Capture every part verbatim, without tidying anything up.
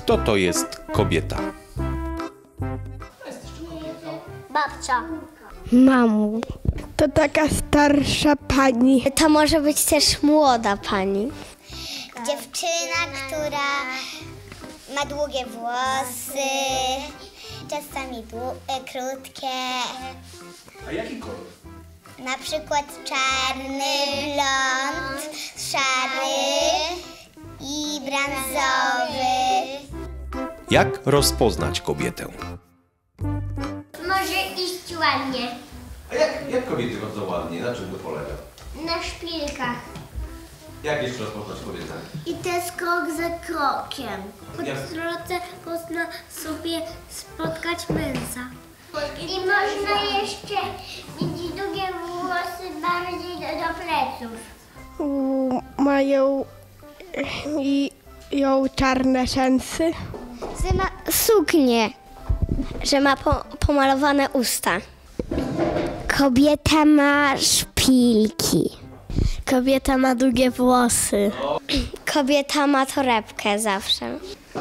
Kto to jest kobieta? Babcia. Mamo. To taka starsza pani. To może być też młoda pani. Dziewczyna, która ma długie włosy, czasami dłu- krótkie. A jaki kolor? Na przykład czarny, blond, szary i brązowy. Jak rozpoznać kobietę? Może iść ładnie. A jak, jak kobiety chodzą ładnie? Na czym to polega? Na szpilkach. Jak jeszcze rozpoznać kobietę? I to jest krok za krokiem. Po Jak? drodze można sobie spotkać męsa. I można jeszcze mieć długie włosy bardziej do, do pleców. U, mają i, ją czarne rzęsy. Że ma suknię, że ma po, pomalowane usta. Kobieta ma szpilki. Kobieta ma długie włosy. Kobieta ma torebkę zawsze.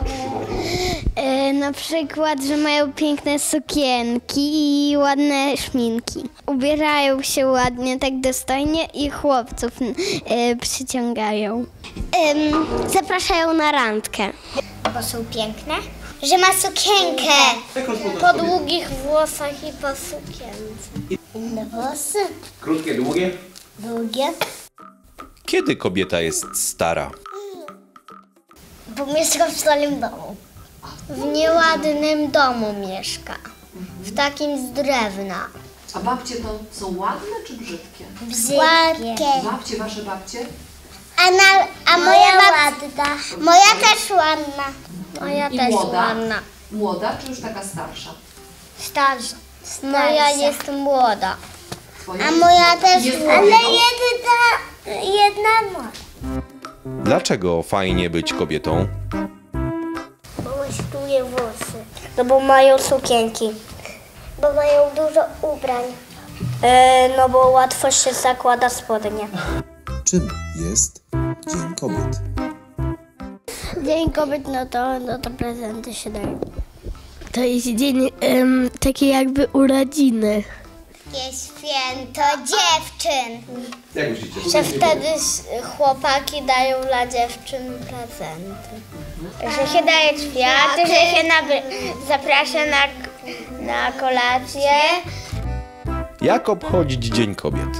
E, na przykład, że mają piękne sukienki i ładne szminki. Ubierają się ładnie, tak dostojnie i chłopców e, przyciągają. Ym, zapraszają na randkę. Bo są piękne? Że ma sukienkę. Po długich włosach i po sukience. Inne włosy? Krótkie, długie? Długie. Kiedy kobieta jest stara? Bo mieszka w starym domu. W nieładnym domu mieszka. W takim z drewna. A babcie to są ładne czy brzydkie? Brzydkie. Babcie, wasze babcie? A, na, a moja ładna. Moja też ładna. Moja I też młoda? ładna. Młoda czy już taka starsza? Starsza. Moja jest młoda. Twoja A jest moja młoda. też, Jest ale kobietą? jedna, jedna młoda. Dlaczego fajnie być kobietą? Bo mają długie włosy. No bo mają sukienki. Bo mają dużo ubrań. E, no bo łatwo się zakłada spodnie. Czym jest Dzień Kobiet? Dzień kobiet, no to, no to prezenty się dają. To jest dzień um, taki jakby urodziny. Jest święto dziewczyn. Jak myślicie? Że wtedy chłopaki dają dla dziewczyn prezenty. Że się daje kwiaty, że się naby- zaprasza na, na kolację. Jak obchodzić Dzień Kobiet?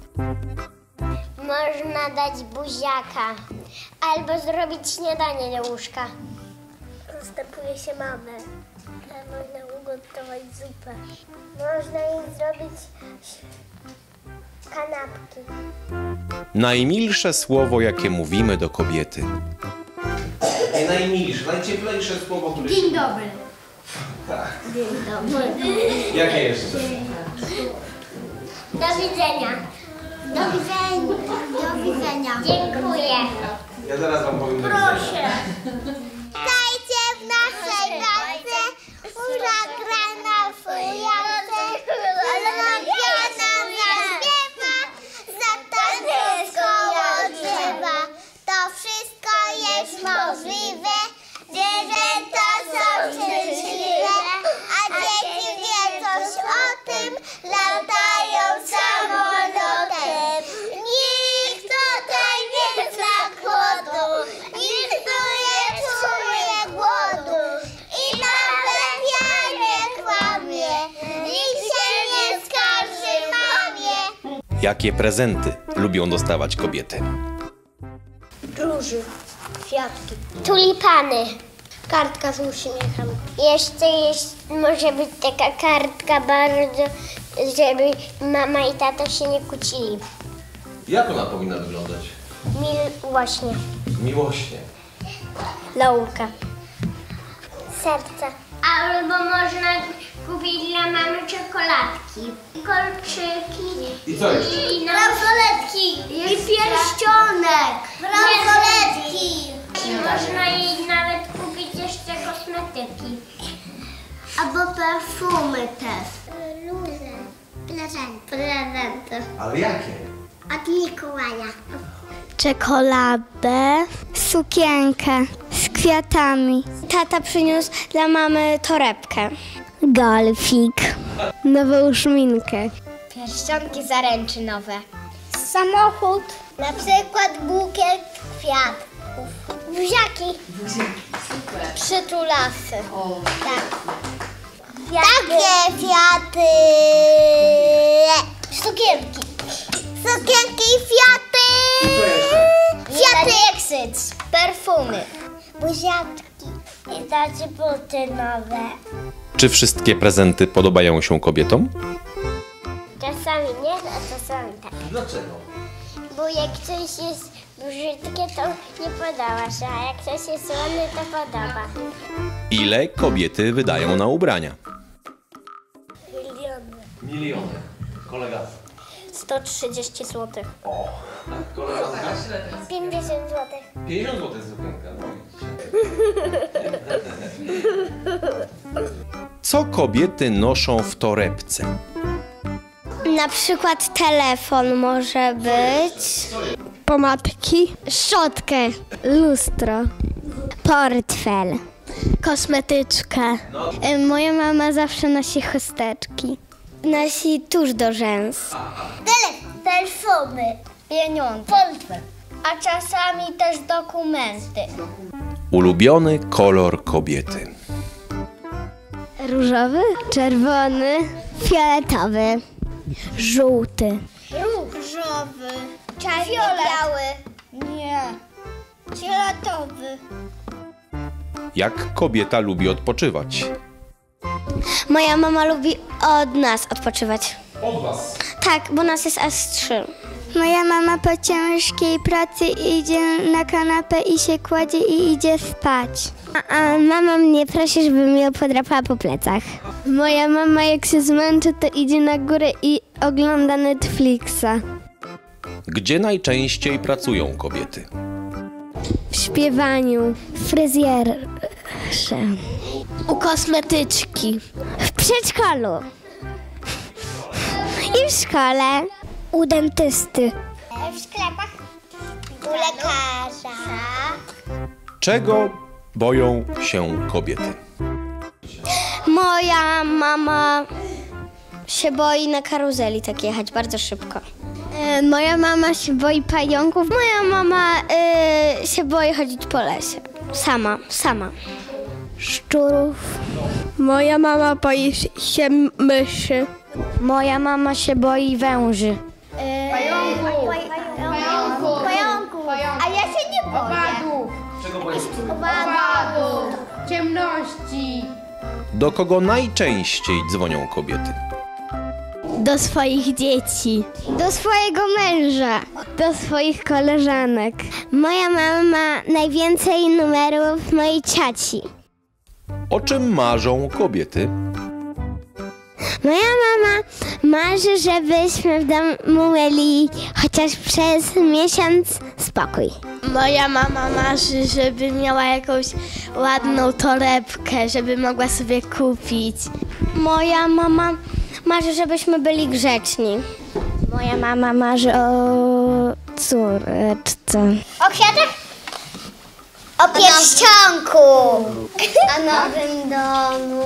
Można dać buziaka albo zrobić śniadanie do łóżka. Zastępuje się mamę. Można ugotować zupę. Można im zrobić kanapki. Najmilsze słowo, jakie mówimy do kobiety. Nie najmilsze, najcieplejsze słowo, które... Dzień dobry. Tak. Dzień dobry. Jakie jeszcze? Do widzenia. Do widzenia. Do widzenia. Dziękuję. Ja zaraz wam powiem. Proszę. Dajcie w naszej nocy uzagrana fujance, ulubiona zaśpiewa, za to koło drzewa. To wszystko jest możliwe, że to są szczęśliwe, a dzieci wiedzą o tym, latają samolotem. Nikt tutaj nie zna głodu, nikt tu nie czuje głodu i nawet ja nie kłamię, nikt się nie skarży mamie. Jakie prezenty lubią dostawać kobiety? Róży, kwiatki, tulipany, kartka z uśmiechem. Jeszcze jest, może być taka kartka bardzo, żeby mama i tata się nie kłócili. Jak ona powinna wyglądać? Miłośnie. Miłośnie. Laurka. Serce. Albo można kupić dla mamy czekoladki, kolczyki I co jeszcze? i bransoletki i pierścionek. Bransoletki. I można jej nawet kupić jeszcze kosmetyki. Albo perfumy też. Luzy. Prezenty. Prezenty. Ale jakie? Od Mikołaja. Czekoladę, sukienkę z kwiatami. Tata przyniósł dla mamy torebkę. Golfik. Nową szminkę. Pierścionki zaręczynowe. Samochód. Na przykład bukiet kwiatków. Buziaki. Super. Przytulasy. O, Tak. Takie kwiaty. Sukienki. Sukienki i kwiaty. Kwiaty. Eksyc. Perfumy. Buziaczki. I dać buty nowe. Czy wszystkie prezenty podobają się kobietom? Czasami nie, a czasami tak. Dlaczego? Bo jak coś jest brzydkie, to nie podoba się, a jak coś jest ładne, to podoba. Ile kobiety wydają na ubrania? Miliony. Miliony. Kolega. sto trzydzieści złotych. O, koleżanka? pięćdziesiąt złotych. pięćdziesiąt złotych sukienka. Co kobiety noszą w torebce? Na przykład telefon może być. Pomadki. Szczotkę. Lustro. Portfel. Kosmetyczkę. Y, Moja mama zawsze nosi chusteczki. Nosi tusz do rzęs. Telefon. Perfumy. Pieniądze. Portfel. A czasami też dokumenty. Ulubiony kolor kobiety. Różowy, czerwony, fioletowy, żółty. Różowy, biały. Nie, fioletowy. Jak kobieta lubi odpoczywać? Moja mama lubi od nas odpoczywać. Od was. Tak, bo nas jest aż trzy. Moja mama po ciężkiej pracy idzie na kanapę i się kładzie i idzie spać. A, a mama mnie prosi, żebym ją podrapała po plecach. Moja mama jak się zmęczy, to idzie na górę i ogląda Netflixa. Gdzie najczęściej pracują kobiety? W śpiewaniu. W fryzjerze. U kosmetyczki. W przedszkolu. I w szkole. U dentysty. W sklepach. U lekarza. Czego boją się kobiety? Moja mama się boi na karuzeli tak jechać bardzo szybko. E, moja mama się boi pająków. Moja mama e, się boi chodzić po lesie. Sama, sama. Szczurów. Moja mama boi się myszy. Moja mama się boi węży. Pająków. Pająków. Pająków. A ja się nie boję. Owadów. Czego boją się? Owadów. Ciemności. Do kogo najczęściej dzwonią kobiety? Do swoich dzieci. Do swojego męża. Do swoich koleżanek. Moja mama ma najwięcej numerów mojej cioci. O czym marzą kobiety? Moja mama marzy, żebyśmy w domu mieli chociaż przez miesiąc spokój. Moja mama marzy, żeby miała jakąś ładną torebkę, żeby mogła sobie kupić. Moja mama marzy, żebyśmy byli grzeczni. Moja mama marzy o córeczce. O kwiatach? O pierścionku. O nowym domu.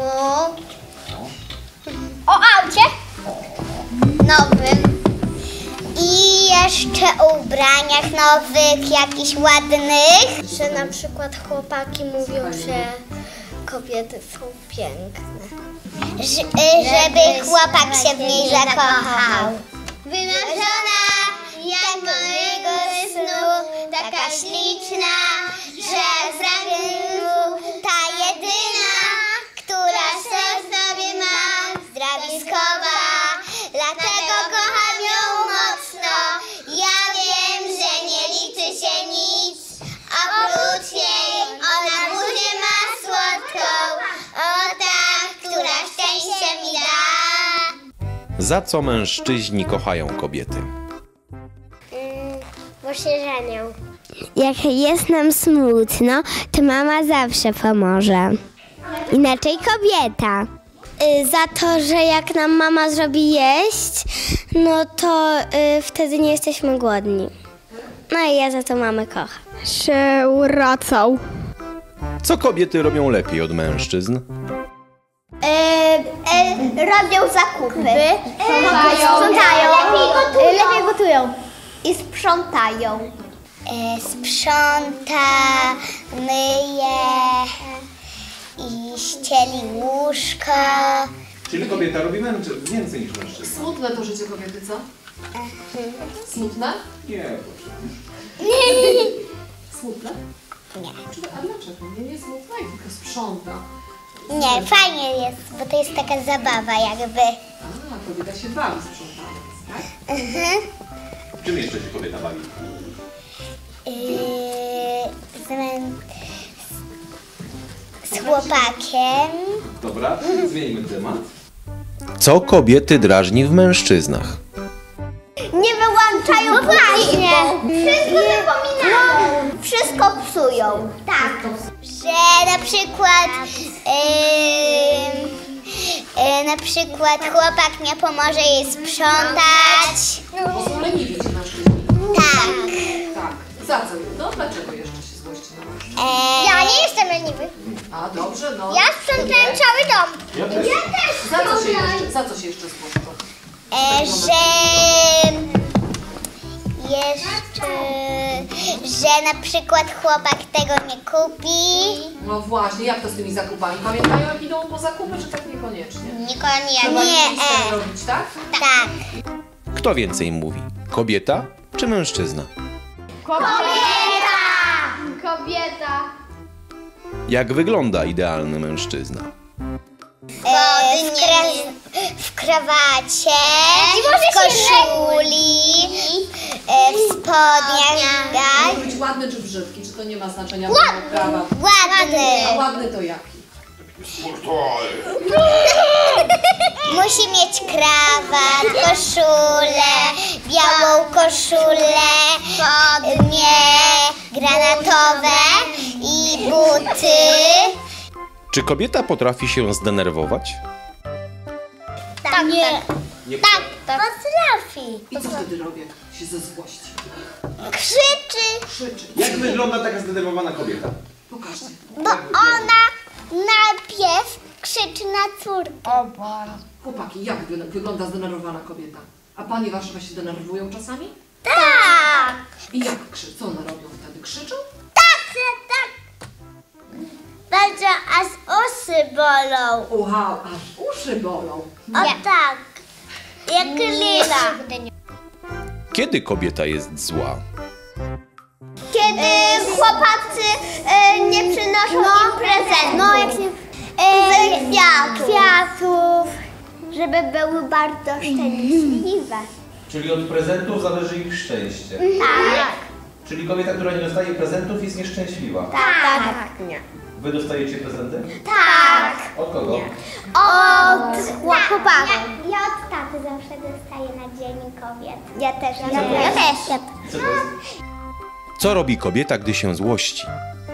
O aucie nowym i jeszcze o ubraniach nowych, jakichś ładnych. Że na przykład chłopaki mówią, że kobiety są piękne. Że, żeby chłopak się w niej zakochał. Wymarzona jak mojego snu, taka śliczna, że w ramieniu ta jedyna, która serce sobie ma. Zdrawiskowa, dlatego kocham ją mocno. Ja wiem, że nie liczy się nic oprócz niej. Ona buzię ma słodką, o tak, która szczęście mi da. Za co mężczyźni kochają kobiety? Bo się żenią. Jak jest nam smutno, to mama zawsze pomoże. Inaczej kobieta. Y, za to, że jak nam mama zrobi jeść, no to y, wtedy nie jesteśmy głodni. No i ja za to mamę kocham. Się wracał. Co kobiety robią lepiej od mężczyzn? E, e, robią zakupy. Sprzątają. Sprzątają. Lepiej gotują. Lepiej gotują. I sprzątają. E, sprząta, myje i ścieli łóżka. Czyli kobieta robi więcej niż mężczyzna. Smutne to życie kobiety, co? Smutne? Nie, Smutne? Nie. Czy- A dlaczego? Nie, nie smutne i tylko sprząta. Nie, fajnie jest, bo to jest taka zabawa jakby. A, kobieta się bawi sprzątając, tak? Czym jeszcze się kobieta bawi? Yy, z, mę- z chłopakiem. Dobra, zmienimy temat. Co kobiety drażni w mężczyznach? Nie wyłączają no właśnie. Wszystko zapominają. No, wszystko psują. Tak. Że na przykład yy, yy, na przykład chłopak nie pomoże jej sprzątać. Bo są leniwi ci mężczyźni. Tak. Tak. Za co? No dlaczego jeszcze się złości na mężczyzn? Ja nie jestem leniwy. A dobrze, no. Ja sprzątałem cały dom. Ja też. Ja też. Za co się jeszcze, za co się jeszcze złoszczą? E, że jeszcze, że na przykład chłopak tego nie kupi. No właśnie, jak to z tymi zakupami? Pamiętają jak idą po zakupy, czy tak niekoniecznie? Niekoniecznie. Trzeba Nie. listę E, robić, tak? tak. Kto więcej mówi? Kobieta czy mężczyzna? Kobieta! Kobieta. Jak wygląda idealny mężczyzna? E, w, kra- w krawacie, w koszuli, e, w spodniach. Tak? Może być ładny czy brzydki, czy to nie ma znaczenia? Ładny. Prawa. Ładny. A ładny to jaki? Musi mieć krawat, koszulę, białą koszulę, spodnie granatowe i buty. Czy kobieta potrafi się zdenerwować? Tak, nie. Nie. Tak, potrafi. I co wtedy robię? Się ze złości. Krzyczy, Krzyczy. Jak wygląda taka zdenerwowana kobieta? Pokażcie. bo ona najpierw krzyczy na córkę. Chłopaki, jak wy- wygląda zdenerwowana kobieta? A panie wasze się denerwują czasami? Tak. I jak krzy? Co one robią wtedy? Krzyczą? Tak, tak. Bardzo aż uszy bolą. Ucha, aż uszy bolą. O tak. Jak lina. Kiedy kobieta jest zła? Kiedy chłopacy e, nie przynoszą im prezentów. No, jak się... E, kwiatów. kwiatów. Żeby były bardzo szczęśliwe. Czyli od prezentów zależy ich szczęście. Tak. Czyli kobieta, która nie dostaje prezentów, jest nieszczęśliwa. Tak. tak. Wy dostajecie prezenty? Tak. Od kogo? Od chłopaka. Ja, ja od taty zawsze dostaję na Dzień Kobiet. Ja też. Ja, ja, ja też. I co to jest? Co robi kobieta, gdy się złości?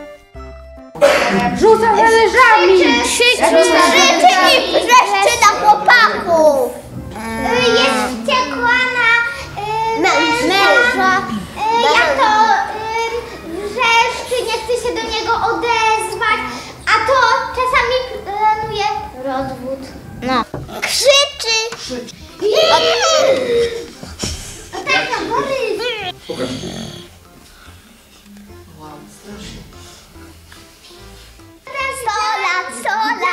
Rzuca talerzami. Krzyczy, krzyczy i wrzeszczy na chłopaków. Y, Jest wściekła na y, męża. Y, Jak to y, wrzeszczy, nie chce się do niego odezwać, a to czasami planuje rozwód. No. Krzyczy. Krzycz. O tak, na wody. Wow, strasznie. Sto lat, sto lat.